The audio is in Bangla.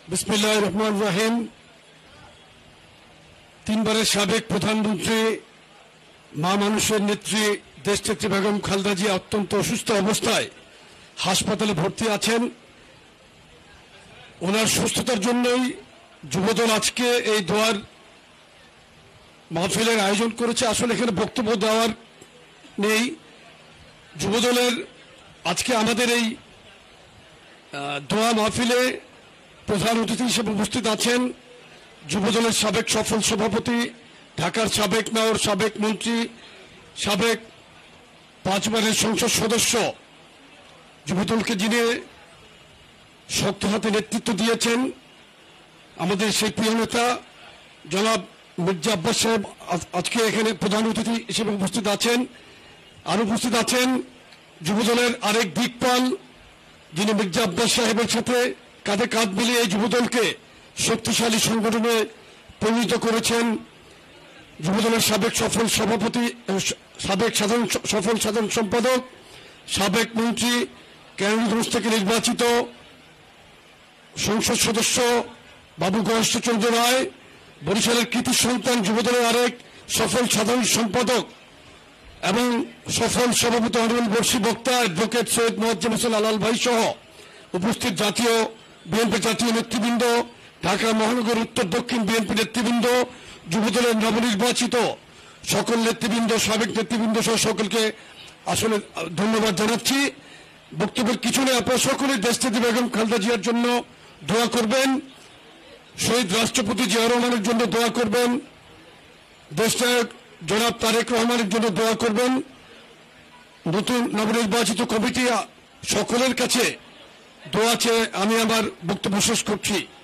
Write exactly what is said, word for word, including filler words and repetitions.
বিসমিল্লাহির রহমানির রহিম। তিনবারের সাবেক প্রধানমন্ত্রী মা মানুষের নেত্রী দেশনেত্রী বেগম খালেদা জিয়া অত্যন্ত অসুস্থ অবস্থায় হাসপাতালে ভর্তি আছেন। ওনার সুস্থতার জন্যই যুবদল আজকে এই দোয়ার মাহফিলের আয়োজন করেছে। আসলে এখানে বক্তব্য দেওয়ার নেই। যুবদলের আজকে আমাদের এই দোয়া মাহফিলে প্রধান অতিথি হিসেবে উপস্থিত আছেন যুবদলের সাবেক সফল সভাপতি, ঢাকার সাবেক মেয়র, সাবেক মন্ত্রী, সাবেক পাঁচবারের সংসদ সদস্য, যুবদলকে যিনি শক্ত হাতে নেতৃত্ব দিয়েছেন, আমাদের সেই প্রিয় নেতা জনাব মির্জা আব্বাস সাহেব আজকে এখানে প্রধান অতিথি হিসেবে উপস্থিত আছেন। আর উপস্থিত আছেন যুবদলের আরেক দিকপাল, যিনি মির্জা আব্বাস সাহেবের সাথে কাঁধে কাঁধ মিলিয়ে এই যুবদলকে শক্তিশালী সংগঠনে পরিণত করেছেন, যুবদলের সাবেক সফল সভাপতি, সাবেক সাধারণ সফল সাধারণ সম্পাদক, সাবেক মন্ত্রী, কেরানীগঞ্জ থেকে নির্বাচিত সংসদ সদস্য বাবু গণেশচন্দ্র রায়, বরিশালের কৃতি সন্তান, যুবদলের আরেক সফল সাধারণ সম্পাদক এবং সফল সভাপতি অনিল বর্ষী বক্তা অ্যাডভোকেট সৈয়দ মোয়াজ্জেম হোসেন আলাল ভাই সহ উপস্থিত জাতীয় বিএনপি জাতীয় নেতৃবৃন্দ, ঢাকা মহানগর উত্তর দক্ষিণ বিএনপি নেতৃবৃন্দ, যুবদলের নবনির্বাচিত সকল নেতৃবৃন্দ, সাবেক নেতৃবৃন্দ সহ সকলকে আসলে ধন্যবাদ জানাচ্ছি। বক্তব্যের কিছু নেই, আপনারা সকলে দেশনেত্রী বেগম খালেদা জিয়ার জন্য দোয়া করবেন, শহীদ রাষ্ট্রপতি জিয়াউর রহমানের জন্য দোয়া করবেন, দেশনায়ক জনাব তারেক রহমানের জন্য দোয়া করবেন। নতুন নবনির্বাচিত কমিটি সকলের কাছে দোয়া চেয়ে আমি আমার বক্তব্য শেষ করছি।